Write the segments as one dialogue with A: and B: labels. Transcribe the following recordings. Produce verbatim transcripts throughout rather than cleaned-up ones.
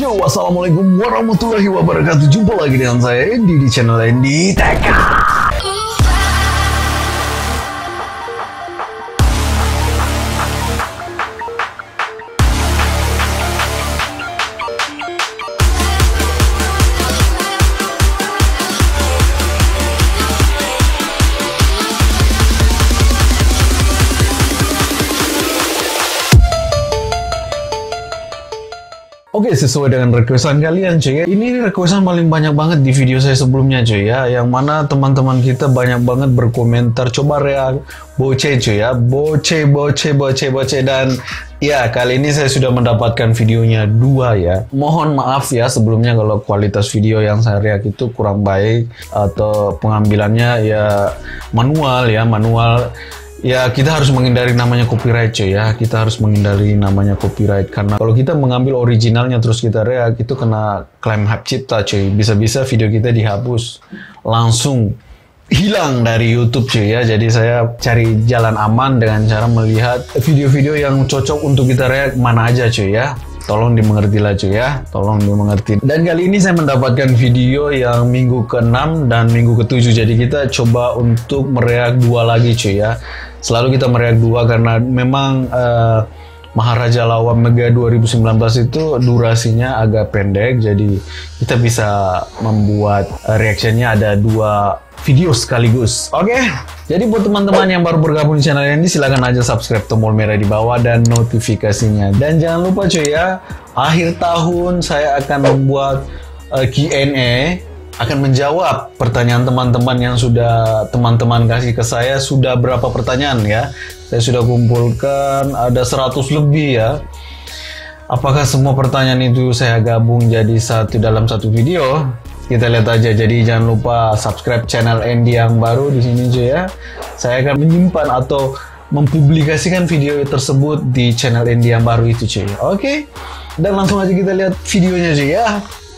A: Yo, assalamualaikum warahmatullahi wabarakatuh. Jumpa lagi dengan saya Andy di channel Andy Tech. Oke, sesuai dengan requestan kalian cuy ya. Ini requestan paling banyak banget di video saya sebelumnya cuy ya. Yang mana teman-teman kita banyak banget berkomentar. Coba reak Boce cuy ya. Boce, Boce, Boce, Boce. Dan ya, kali ini saya sudah mendapatkan videonya dua ya. Mohon maaf ya sebelumnya kalau kualitas video yang saya reak itu kurang baik. Atau pengambilannya ya manual ya, manual. Ya, kita harus menghindari namanya copyright cuy ya. Kita harus menghindari namanya copyright. Karena kalau kita mengambil originalnya terus kita reak, itu kena klaim hak cipta cuy. Bisa-bisa video kita dihapus. Langsung hilang dari YouTube cuy ya. Jadi saya cari jalan aman dengan cara melihat video-video yang cocok untuk kita reak mana aja cuy ya. Tolong dimengerti lah cuy ya, tolong dimengerti. Dan kali ini saya mendapatkan video yang minggu keenam dan minggu ketujuh. Jadi kita coba untuk mereak dua lagi cuy ya. Selalu kita mereak dua karena memang uh, Maharaja Lawak Mega dua ribu sembilan belas itu durasinya agak pendek. Jadi kita bisa membuat uh, reactionnya ada dua video sekaligus. Oke, okay? Jadi buat teman-teman yang baru bergabung di channel ini, silahkan aja subscribe tombol merah di bawah dan notifikasinya. Dan jangan lupa cuy ya, akhir tahun saya akan membuat uh, Q and A, akan menjawab pertanyaan teman-teman yang sudah teman-teman kasih ke saya. Sudah berapa pertanyaan ya? Saya sudah kumpulkan ada seratus lebih ya. Apakah semua pertanyaan itu saya gabung jadi satu dalam satu video? Kita lihat aja. Jadi jangan lupa subscribe channel Andy yang baru di sini cuy ya. Saya akan menyimpan atau mempublikasikan video tersebut di channel Andy yang baru itu cuy. Oke. Dan langsung aja kita lihat videonya cuy ya.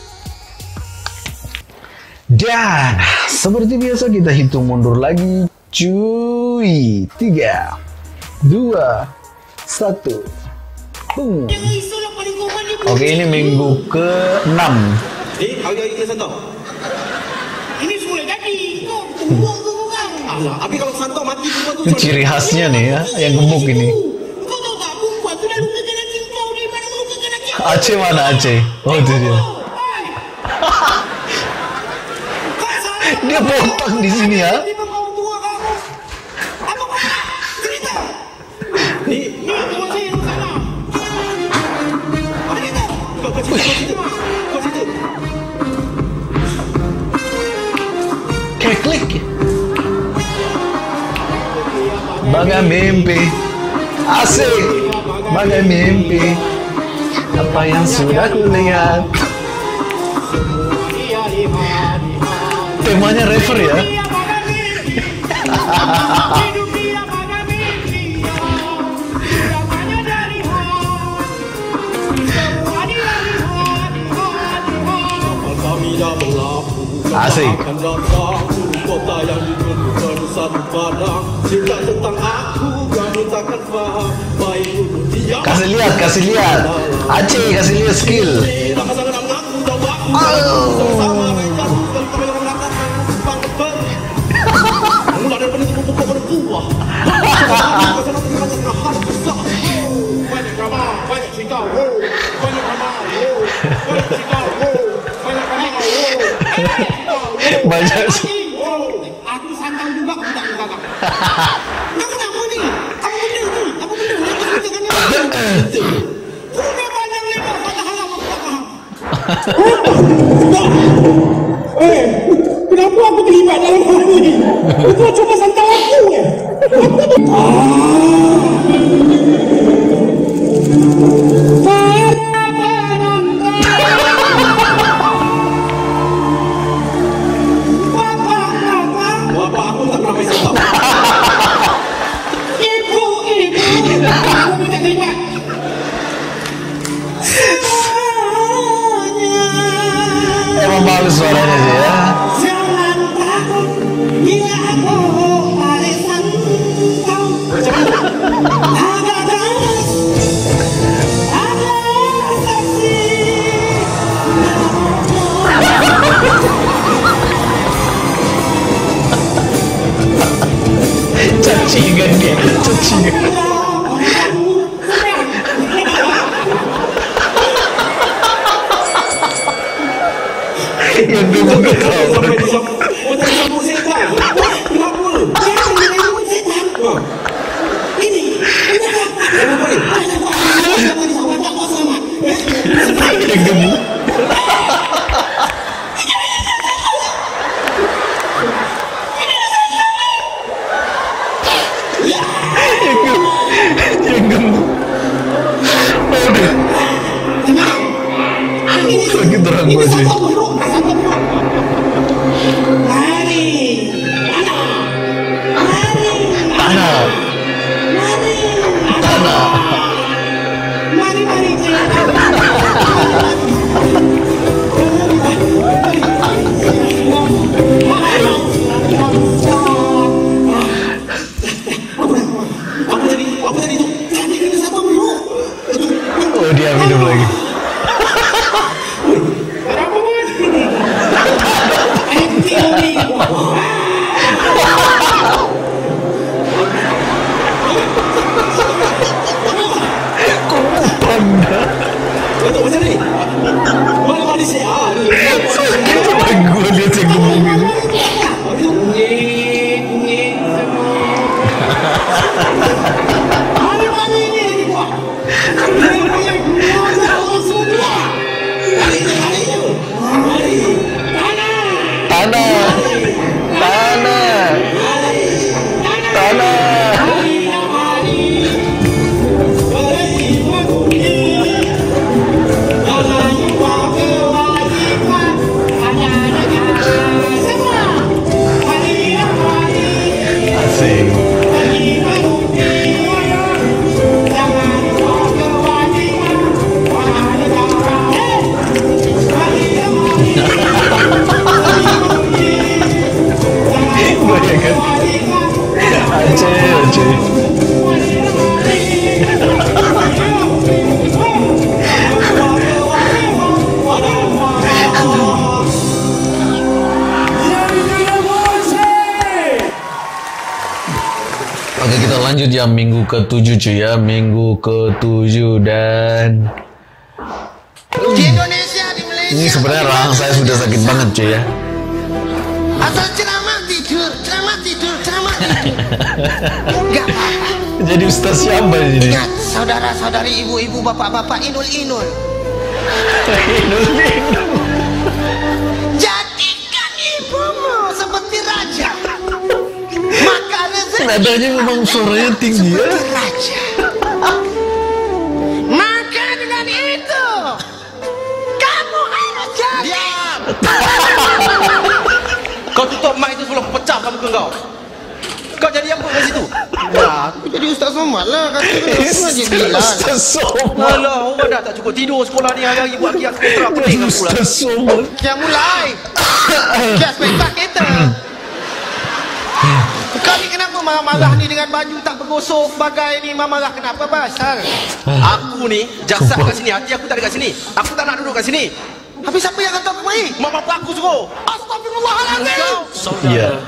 A: Dan seperti biasa kita hitung mundur lagi cuy. Tiga, dua, satu. Boom. Oke, ini minggu ke enam. Itu ciri khasnya nih ya, yang gemuk ini. Aceh mana Aceh? Oh itu dia. Dia botak di sini ya. Kayak klik. Bagai mimpi. Asik. Bagai mimpi. Apa yang sudah kulihat. Temanya refer ya. Asik. Kasih lihat, kasih lihat. Aceh, kasih lihat skill. Oh. Banyak sih.
B: Aku santang juga kamu tak kakak. Kamu kenapa nih? Kamu bener nih? Kamu bener nih? Kamu jangan udah banyak lebar patah halam aku tak paham. Eh, kenapa aku terlibat dalam hal ini? Itu cuma santang aku ya.
A: Emang bagus suaranya sih ya. cacing. Yang gemuk ketawa.
B: Macam sambut setan. Kenapa? Jangan dia sambut setan. Ini. Kenapa ni?
A: Yang gemuk. Yang gemuk. Aduh. Sakit terang gua sih.
B: Mari.
A: Tanah. Tanah.
B: Mari, mari. Apa tadi? Apa tadi tu? Tadi kena siapa dulu?
A: Oh, dia minum lagi.
B: Kenapa pun? Anti ni.
A: Panda.
B: Betul macam ni. Mana mana saya?
A: Sakit terang gua lihat yang gemuk ini.
B: Kunyit, kunyit semua. Mana mana ni? Mana mana gua orang semua. Mari, mari, mari. Tanah.
A: Tanah. Tanah. Tanah. Asik. Bayangkan. Aceh, Aceh. Oke, kita lanjut ya minggu ketujuh cuy ya, minggu ketujuh dan
B: Di Indonesia, di Malaysia.
A: ini sebenarnya rahang saya sudah sakit banget cuy ya.
B: Asal ceramah tidur, ceramah tidur, ceramah tidur. Enggak apa-apa.
A: Jadi ustaz siapa ini?
B: Ingat, saudara-saudari, ibu-ibu, bapak-bapak, inul-inul. Jadikan ibumu seperti raja. Maka rezeki
A: Nadanya memang suaranya tinggi ya.
B: seperti raja. Maka dengan itu kamu harus jadi.
C: Diam! Kau tutup mic itu sebelum pecah kamu ke kau. Kau jadi apa kat situ?
B: Ya, aku jadi Ustaz Somad lah. Kata aku aja bilang.
A: Ustaz Somad.
C: Alah, orang dah tak cukup tidur sekolah ni hari-hari buat kias spektra pening kamu lah.
A: Ustaz Somad.
B: Kita mulai. Kias spektak kita. Kau ni kenapa marah-marah ni dengan baju tak bergosok sebagai ni marah kenapa pasal?
C: Aku ni jasad kat sini, hati aku tak ada kat sini. Aku tak nak duduk kat sini.
B: Habis siapa yang kata aku mai?
C: Mak bapak aku suruh.
B: Astagfirullahaladzim.
A: Iya.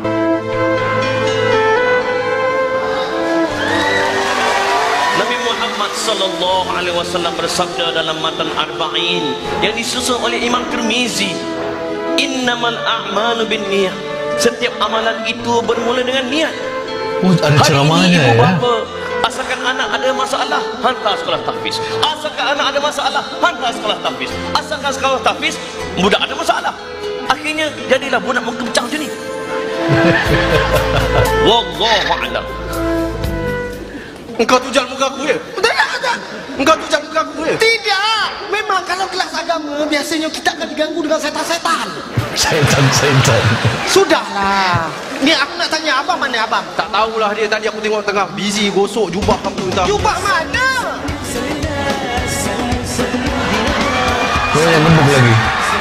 D: Nabi Muhammad sallallahu alaihi wasallam bersabda dalam matan Arba'in yang disusun oleh Imam Tirmizi, "Innamal a'malu binniyat." Setiap amalan itu bermula dengan niat.
A: Oh, ada ceramahnya
D: ibu
A: ya.
D: bapa, asalkan anak ada masalah, hantar sekolah tahfiz. Asalkan anak ada masalah, hantar sekolah tahfiz. Asalkan sekolah tahfiz, budak ada masalah. Akhirnya jadilah budak muka pecah macam ni. Wallahu a'lam.
C: Engkau tujal muka aku ya?
B: Tak, tak.
C: Engkau tujal muka aku ya?
B: Tidak. Memang kalau kelas agama biasanya kita akan diganggu dengan setan-setan.
A: Setan-setan.
B: Sudahlah. Ni aku nak tanya abang mana abang?
C: Tak tahulah dia, tadi aku tengok tengah busy gosok jubah kamu entah.
B: Jubah mana?
A: Oh, yang lembut lagi.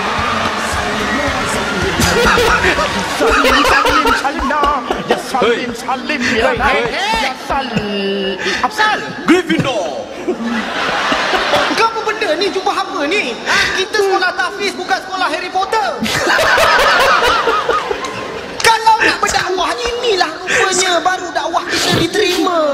E: Salim salim salim dah. Ya salim
C: Hey.
E: salim ya.
C: Hey,
E: Ya sal. Absal.
C: Gryffindor.
B: Kau apa benda ni? Jubah apa ni? Ha? Kita sekolah tahfiz bukan sekolah Harry Potter. Kalau nak berdakwah, inilah rupanya baru dakwah kita diterima.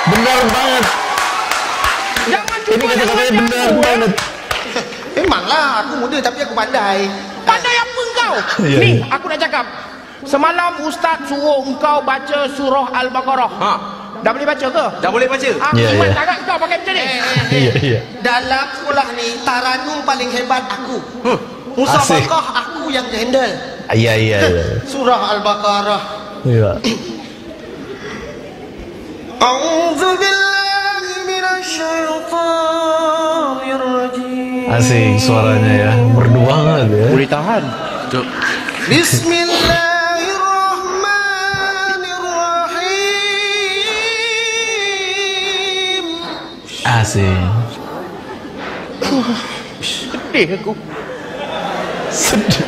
A: Benar banget.
E: Jangan
A: Ini
E: cuba
A: kata-katanya
E: dengan
A: benar
E: aku, eh.
A: banget.
B: Memanglah aku muda tapi aku pandai.
E: Pandai apa engkau?
A: Ya,
E: Ni,
A: ya.
E: aku nak cakap. Semalam Ustaz suruh engkau baca surah Al-Baqarah.
C: Ha.
E: Dah boleh baca ke?
C: Dah boleh baca?
E: Ah,
A: Ya,
E: iman
A: ya.
E: sangat kau pakai macam ni.
A: Iya, iya.
B: Dalam sekolah ni taranum paling hebat aku.
C: Hmm.
B: Musabaqah aku yang handle.
A: Iya, iya, iya.
B: Surah Al-Baqarah.
A: Iya.
B: A'udzu billahi minasy syaithanir rajim.
A: Asik suaranya ya. Merdu banget ya.
E: Boleh tahan.
C: Cuk.
B: Bismillahirrahmanirrahim.
A: Asik.
E: Sedih aku.
A: Sedih.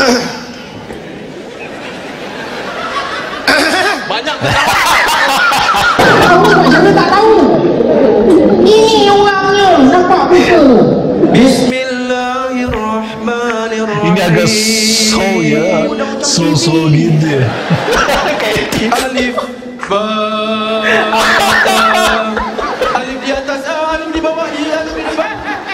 C: Banyak ketawa.
E: Jangan tak tahu. Ini orangnya nampak muka.
B: Bismillahirrahmanirrahim.
A: Ini agak slow ya. Slow-slow gitu ya.
C: Alif ba. Alif di atas, alif di bawah, alif di bawah.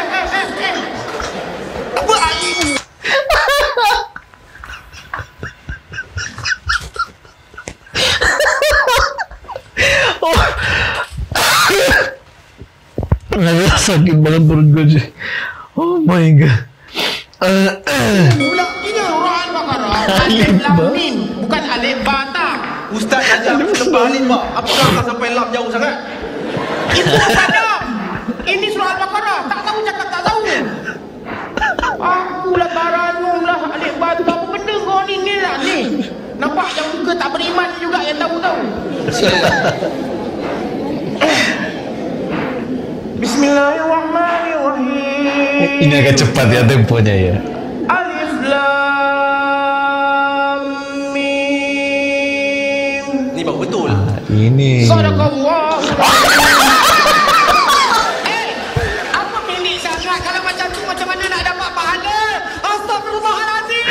A: Nggak sakit banget perut gue cuy. Oh my god. Eh, eh.
E: Pula ini surah Al-Baqarah. Alif Lam Mim, bukan Alif Bata.
C: Ustaz ajar lepas alif pak. Apakah kau sampai lam jauh sangat?
E: Itu bukan lam. Ini surah Al-Baqarah. Tak tahu cakap tak tahu. Aku lah taranum lah Alif Bata. Apa benda kau ni ni lah ni. Nampak yang muka tak beriman juga yang tahu-tahu. Bismillahirrahmanirrahim.
A: Ini agak cepat ya temponya ya.
E: Alif Lam Mim.
C: Ni baru betul.
A: Ini.
E: Sadaqallah. Eh, apa pendek sangat? Kalau macam tu macam mana nak dapat pahala? Astagfirullahalazim.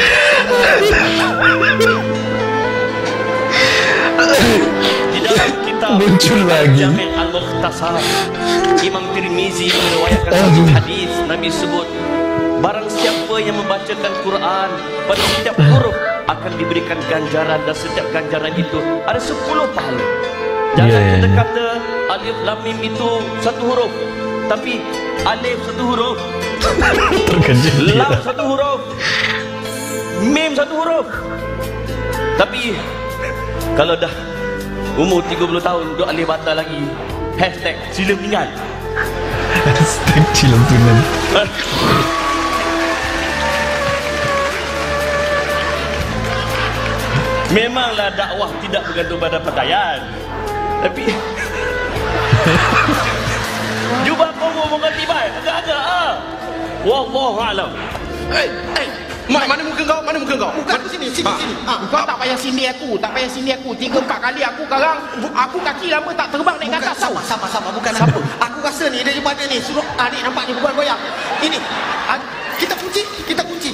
D: Di dalam kitab
A: Muncul lagi.
D: Jami' Al-Mukhtasar, Imam Tirmizi meriwayatkan
A: Aduh.
D: satu hadis. Nabi sebut, barang siapa yang membacakan Quran pada setiap huruf akan diberikan ganjaran, dan setiap ganjaran itu ada sepuluh pahala. Jangan
A: Ya, ya,
D: kita
A: ya.
D: kata alif lam mim itu satu huruf, tapi alif satu huruf,
A: Terkejut
D: lam
A: dia.
D: satu huruf, mim satu huruf. Tapi kalau dah umur tiga puluh tahun duk alih bata lagi, hashtag sila meninggal.
A: Hashtag cilantunan.
D: Memanglah dakwah tidak bergantung pada pakaian, tapi jubah Kongo muka tibai agak-agak ah. Wallahu alam.
C: Eh, eh. Mak, mana muka kau? Mana muka kau?
B: Bukan tu sini, sini,
C: Ha.
B: sini. Ah,
E: Kau tak payah sindir aku, tak payah sindir aku. Tiga empat kali aku sekarang, aku kaki lama tak terbang naik ke
B: bukan
E: atas tau.
B: sama, sama, sama. Bukan apa. Aku rasa ni daripada ni suruh adik nampak ni bukan goyang. Ini. Ah, kita kunci, kita kunci.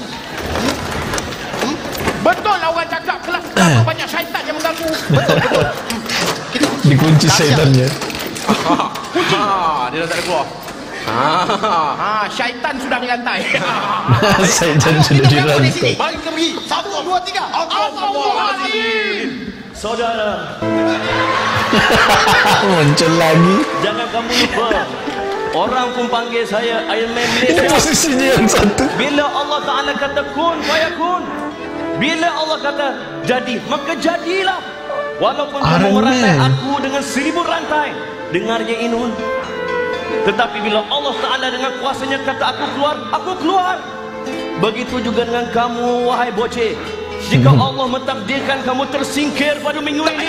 E: Betul lah orang cakap kelas pertama banyak syaitan yang mengganggu.
B: Betul, betul. Kita kunci.
A: Dikunci
B: Dahsyat.
A: syaitannya.
C: Ha, dia dah tak ada keluar. Ha.
E: Ha, syaitan sudah dirantai.
A: Syaitan sudah
B: Kita berapa di sini?
A: dirantai.
B: Mari kita pergi. Satu, dua, tiga.
E: Astagfirullahaladzim.
D: Saudara,
A: Muncul lagi.
D: jangan kamu lupa, orang pun panggil saya Iron Man
A: Ini
D: Malaysia.
A: posisinya yang satu.
D: Bila Allah Ta'ala kata kun fayakun, bila Allah kata jadi, maka jadilah. Walaupun kamu
A: Iron
D: merantai
A: Man.
D: aku dengan seribu rantai, dengar ya Inun. Tetapi bila Allah Ta'ala dengan kuasanya kata aku keluar, aku keluar. Begitu juga dengan kamu, wahai boceh. Jika Allah mentakdirkan kamu tersingkir pada minggu ini,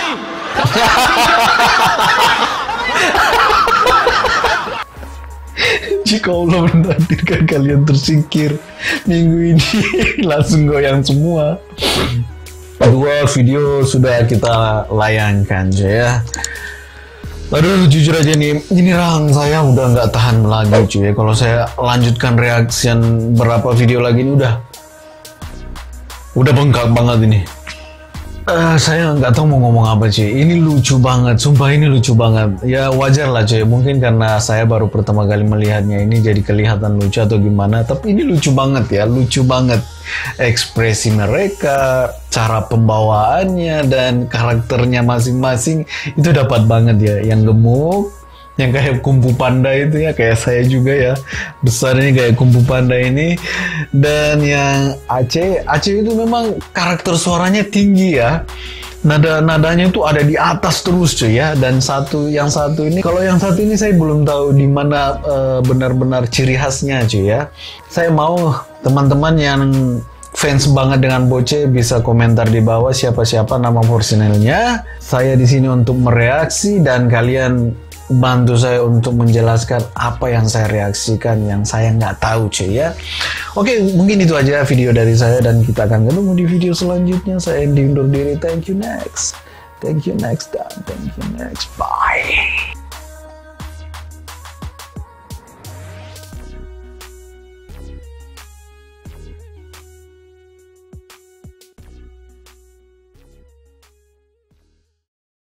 A: Jika Allah menakdirkan kalian tersingkir minggu ini, langsung goyang semua. Dua video sudah kita layangkan cuy ya. Aduh, jujur aja nih, ini rahang saya udah nggak tahan lagi cuy. Kalau saya lanjutkan reaction berapa video lagi ini udah, udah bengkak banget ini. Uh, saya nggak tahu mau ngomong apa cuy. Ini lucu banget, sumpah ini lucu banget. Ya wajar lah cuy. Mungkin karena saya baru pertama kali melihatnya ini jadi kelihatan lucu atau gimana. Tapi ini lucu banget ya, lucu banget. Ekspresi mereka, cara pembawaannya dan karakternya masing-masing itu dapat banget ya. Yang gemuk, yang kayak Kung Fu Panda itu ya, kayak saya juga ya, besarnya kayak Kung Fu Panda ini. Dan yang Aceh, Aceh itu memang karakter suaranya tinggi ya, nada-nadanya itu ada di atas terus cuy ya. Dan satu yang satu ini, kalau yang satu ini saya belum tahu di mana uh, benar-benar ciri khasnya cuy ya. Saya mau teman-teman yang fans banget dengan Boce bisa komentar di bawah siapa-siapa nama personelnya. Saya di sini untuk mereaksi dan kalian bantu saya untuk menjelaskan apa yang saya reaksikan yang saya nggak tahu cuy ya. Oke, mungkin itu aja video dari saya dan kita akan ketemu di video selanjutnya. Saya Andy undur diri. Thank you next. Thank you next dan thank you next. Bye.